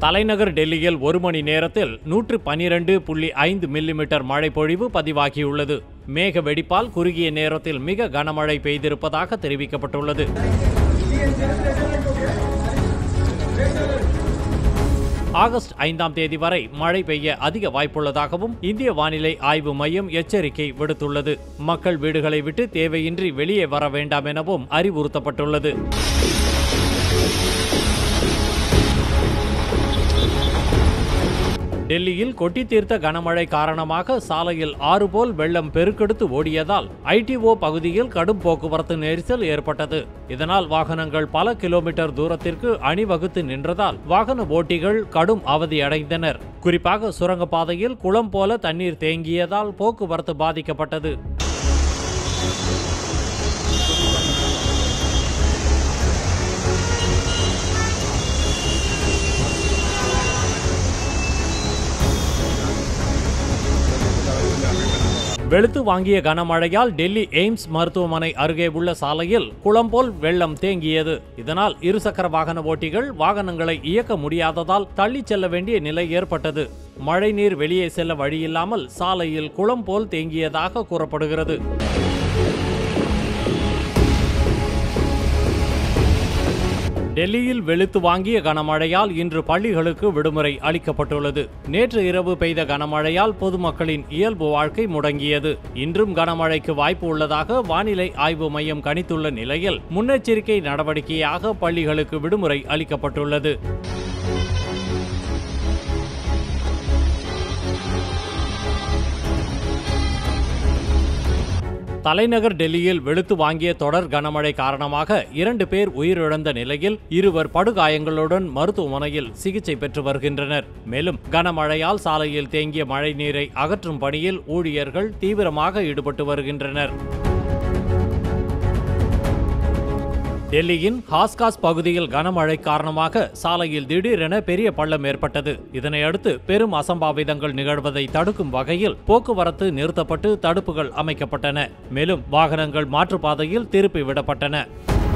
தலைநகர் டெல்லியில் 1 மணி நேரத்தில் 112.5 மில்லிமீட்டர் மழை பொழிவு பதிவாகியுள்ளது. மேக வெடிப்பால் குறுகிய நேரத்தில் மிக கனமழை பெய்திருப்பதாக தெரிவிக்கப்பட்டுள்ளது. ஆகஸ்ட் 5ஆம் தேதி வரை மழை பெய்ய அதிக வாய்ப்புள்ளதாகவும் இந்திய வானிலை ஆய்வு மையம் எச்சரிக்கை விடுத்துள்ளது. மக்கள் வீடுகளை விட்டு தேவையின்றி வெளியே வர வேண்டாம் எனவும் அறிவுறுத்தப்பட்டுள்ளது. டெல்லியில் கொட்டி தீர்த்த கனமழை காரணமாக சாலையில் ஆறு போல் வெள்ளம் பெருக்கெடுத்து ஓடியதால் ITO பகுதியில் கடும் போக்குவரத்து நெரிசல் ஏற்பட்டது. இதனால் வாகனங்கள் பல கிலோமீட்டர் தூரத்திற்கு அணிவகுத்து நின்றதால் வாகன ஓட்டிகள் கடும் அவதியடைந்தனர். குறிப்பாக சுரங்கப்பாதையில் குளம் போல தண்ணீர் தேங்கியதால் போக்குவரத்து பாதிக்கப்பட்டது. வெளுத்து வாங்கிய கனமழையால் டெல்லி எய்ம்ஸ் மருத்துவமனை அருகே உள்ள சாலையில் குளம் போல் வெள்ளம் தேங்கியது. இதனால் இருசக்கர வாகன ஓட்டிகள் வாகனங்களை இயக்க முடியாததால் தள்ளிச் செல்ல வேண்டிய நிலை ஏற்பட்டது. மழைநீர் வெளியே செல்ல வழியில்லாமல் சாலையில் குளம் போல் தேங்கியதாக கூறப்படுகிறது. டெல்லியில் வெளுத்து வாங்கிய கனமழையால் இன்று பள்ளிகளுக்கு விடுமுறை அளிக்கப்பட்டுள்ளது. நேற்று இரவு பெய்த கனமழையால் பொதுமக்களின் இயல்பு வாழ்க்கை முடங்கியது. இன்றும் கனமழைக்கு வாய்ப்பு உள்ளதாக வானிலை ஆய்வு மையம் கணித்துள்ள நிலையில் முன்னெச்சரிக்கை நடவடிக்கையாக பள்ளிகளுக்கு விடுமுறை அளிக்கப்பட்டுள்ளது. தலைநகர் டெல்லியில் வெளுத்து வாங்கிய தொடர் கனமழை காரணமாக 2 பேர் உயிரிழந்த நிலையில் 2 படுகாயங்களுடன் மருத்துவமனையில் சிகிச்சை பெற்று வருகின்றனர். மேலும் கனமழையால் சாலையில் தேங்கிய மழை நீரை அகற்றும் பணியில் ஊழியர்கள் தீவிரமாக ஈடுபட்டு வருகின்றனர். டெல்லியின் ஹாஸ்காஸ் பகுதியில் கனமழை காரணமாக சாலையில் திடீரென பெரிய பள்ளம் ஏற்பட்டது. இதனையடுத்து பெரும் அசம்பாவிதங்கள் நிகழ்வதை தடுக்கும் வகையில் போக்குவரத்து நிறுத்தப்பட்டு தடுப்புகள் அமைக்கப்பட்டன. மேலும் வாகனங்கள் மாற்றுப்பாதையில் திருப்பி விடப்பட்டன.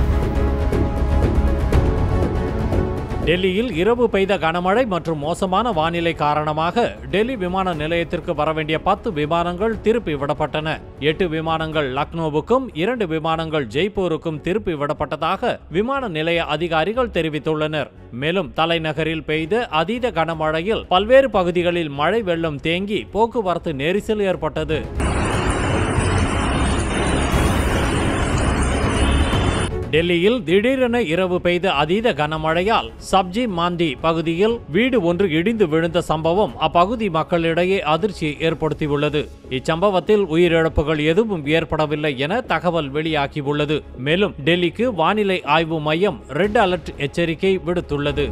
டெல்லியில் இரவு பெய்த கனமழை மற்றும் மோசமான வானிலை காரணமாக டெல்லி விமான நிலையத்திற்கு வரவேண்டிய 10 விமானங்கள் திருப்பி விடப்பட்டன. 8 விமானங்கள் லக்னோவுக்கும் 2 விமானங்கள் ஜெய்ப்பூருக்கும் திருப்பி விடப்பட்டதாக விமான நிலைய அதிகாரிகள் தெரிவித்துள்ளனர். மேலும் தலைநகரில் பெய்த அதீத கனமழையில் பல்வேறு பகுதிகளில் மழை வெள்ளம் தேங்கி போக்குவரத்து நெரிசல் ஏற்பட்டது. டெல்லியில் திடீரென இரவு பெய்த அதீத கனமழையால் சப்ஜி மாண்டி பகுதியில் வீடு ஒன்று இடிந்து விழுந்த சம்பவம் அப்பகுதி மக்களிடையே அதிர்ச்சியை ஏற்படுத்தியுள்ளது. இச்சம்பவத்தில் உயிரிழப்புகள் எதுவும் ஏற்படவில்லை என தகவல் வெளியாகியுள்ளது. மேலும் டெல்லிக்கு வானிலை ஆய்வு மையம் ரெட் அலர்ட் எச்சரிக்கை விடுத்துள்ளது.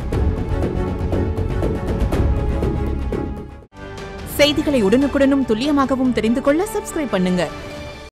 செய்திகளை உடனுக்குடனும் துல்லியமாகவும் தெரிந்து கொள்ள சப்ஸ்கிரைப் பண்ணுங்க.